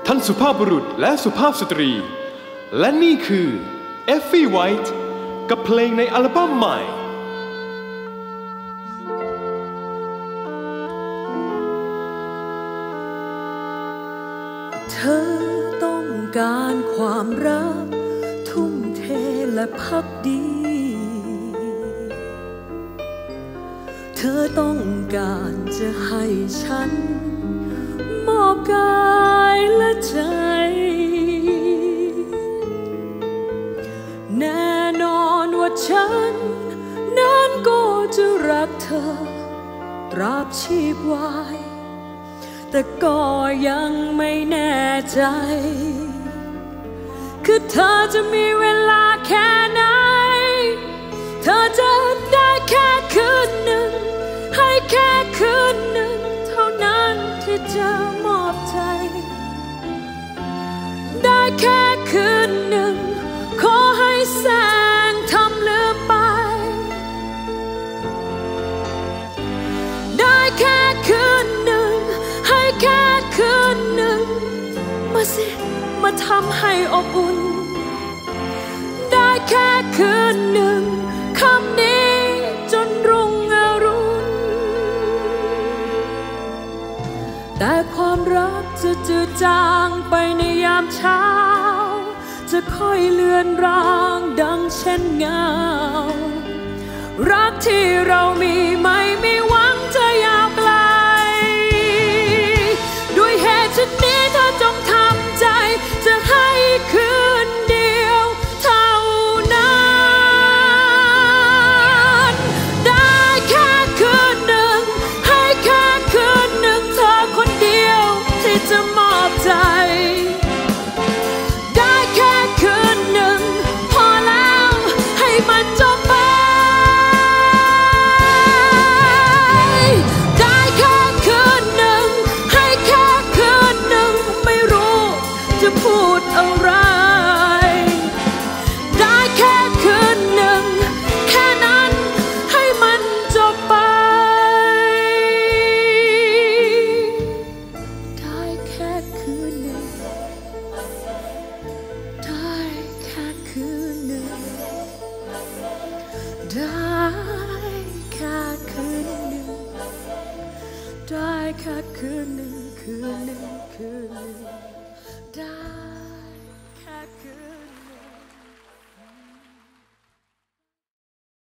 ท่านสุภาพบุรุษและสุภาพสตรีและนี่คือเอฟฟี่ไวท์กับเพลงในอัลบั้มใหม่เธอต้องการความรักทุ่มเทและพักดีเธอต้องการจะให้ฉันมอบกายและใจแน่นอนว่าฉันนั้นก็จะรักเธอตราบชีพวายแต่ก็ยังไม่แน่ใจคือเธอจะมีเวลาแค่ไหนเธอจะได้แค่คืนหนึ่งให้แค่คืนหนึ่งเท่านั้นที่จะมอบใจได้แค่คืนหนึ่งขอให้แสงทำลืมไปได้แค่คืนหนึ่งให้แค่คืนหนึ่งมาสิมาทำให้อบอุ่นได้แค่คืนหนึ่งคำนี้จนรุ่งอรุณแต่ความรักจะจืดจางไปในยามเช้าจะค่อยเลือนรางดังเช่นเงารักที่เรามีไม่มีหวังจะยาวไกลด้วยเหตุเช่นนี้เธอจงทำใจจะให้คืนเดียวเท่านั้นได้แค่คืนหนึ่งให้แค่คืนหนึ่งเธอคนเดียวที่จะมอบใจได้แค่คืนหนึ่งพอแล้วให้มันจบไปได้แค่คืนหนึ่งให้แค่คืนหนึ่งไม่รู้จะพูดอะไรได้แค่คืนหนึ่งแค่นั้นให้มันจบไปได้แค่คืนหนึ่งได้แค่คืนหนึ่งได้แค่คืนหนึ่งได้แค่คืนหนึ่งคืนหนึ่งคืนหนึ่งได้